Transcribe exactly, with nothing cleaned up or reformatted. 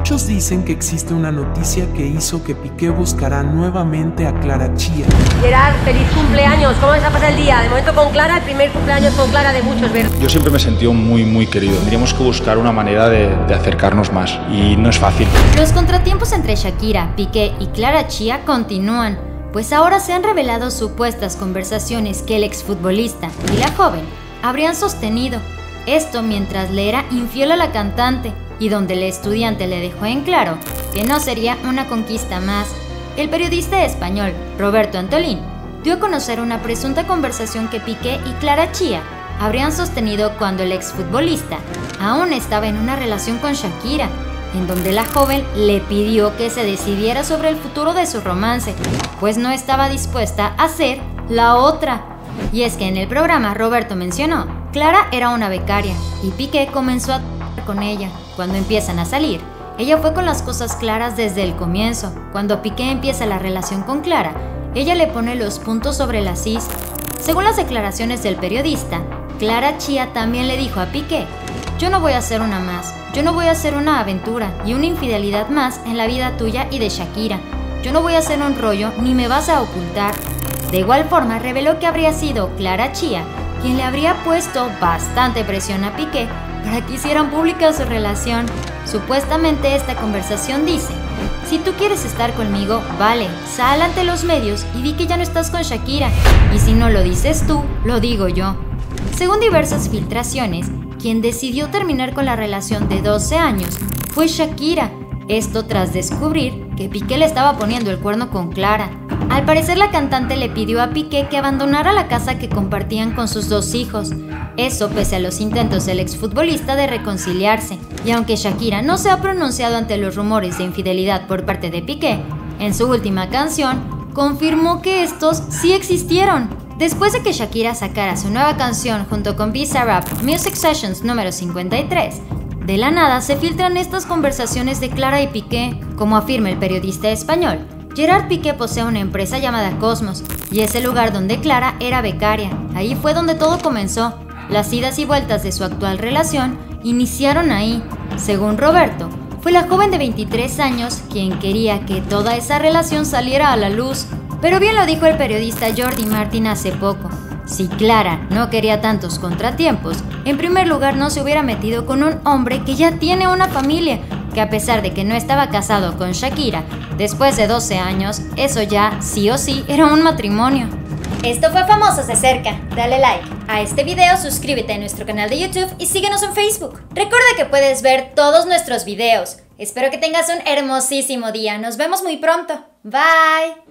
Muchos dicen que existe una noticia que hizo que Piqué buscará nuevamente a Clara Chía. Gerard, feliz cumpleaños. ¿Cómo se pasa el día? De momento con Clara, el primer cumpleaños con Clara de muchos, ¿verdad? Yo siempre me he sentido muy, muy querido. Tendríamos que buscar una manera de, de acercarnos más y no es fácil. Los contratiempos entre Shakira, Piqué y Clara Chía continúan, pues ahora se han revelado supuestas conversaciones que el exfutbolista y la joven habrían sostenido. Esto mientras le era infiel a la cantante y donde el estudiante le dejó en claro que no sería una conquista más. El periodista español Roberto Antolín dio a conocer una presunta conversación que Piqué y Clara Chía habrían sostenido cuando el exfutbolista aún estaba en una relación con Shakira, en donde la joven le pidió que se decidiera sobre el futuro de su romance, pues no estaba dispuesta a ser la otra. Y es que en el programa Roberto mencionó, Clara era una becaria y Piqué comenzó a con ella. Cuando empiezan a salir, ella fue con las cosas claras desde el comienzo. Cuando Piqué empieza la relación con Clara, ella le pone los puntos sobre las is. Según las declaraciones del periodista, Clara Chía también le dijo a Piqué: yo no voy a hacer una más, yo no voy a hacer una aventura y una infidelidad más en la vida tuya y de Shakira. Yo no voy a hacer un rollo ni me vas a ocultar. De igual forma reveló que habría sido Clara Chía quien le habría puesto bastante presión a Piqué para que hicieran pública su relación. Supuestamente esta conversación dice: si tú quieres estar conmigo, vale, sal ante los medios y di que ya no estás con Shakira, y si no lo dices tú, lo digo yo. Según diversas filtraciones, quien decidió terminar con la relación de doce años fue Shakira, esto tras descubrir que Piqué le estaba poniendo el cuerno con Clara. Al parecer la cantante le pidió a Piqué que abandonara la casa que compartían con sus dos hijos, eso pese a los intentos del exfutbolista de reconciliarse. Y aunque Shakira no se ha pronunciado ante los rumores de infidelidad por parte de Piqué, en su última canción confirmó que estos sí existieron. Después de que Shakira sacara su nueva canción junto con Bizarrap Music Sessions número cincuenta y tres, de la nada se filtran estas conversaciones de Clara y Piqué. Como afirma el periodista español, Gerard Piqué posee una empresa llamada Cosmos y es el lugar donde Clara era becaria. Ahí fue donde todo comenzó. Las idas y vueltas de su actual relación iniciaron ahí. Según Roberto, fue la joven de veintitrés años quien quería que toda esa relación saliera a la luz. Pero bien lo dijo el periodista Jordi Martin hace poco: si Clara no quería tantos contratiempos, en primer lugar no se hubiera metido con un hombre que ya tiene una familia, que a pesar de que no estaba casado con Shakira, después de doce años, eso ya sí o sí era un matrimonio. Esto fue Famosos de Cerca. Dale like a este video, suscríbete a nuestro canal de YouTube y síguenos en Facebook. Recuerda que puedes ver todos nuestros videos. Espero que tengas un hermosísimo día. Nos vemos muy pronto. Bye.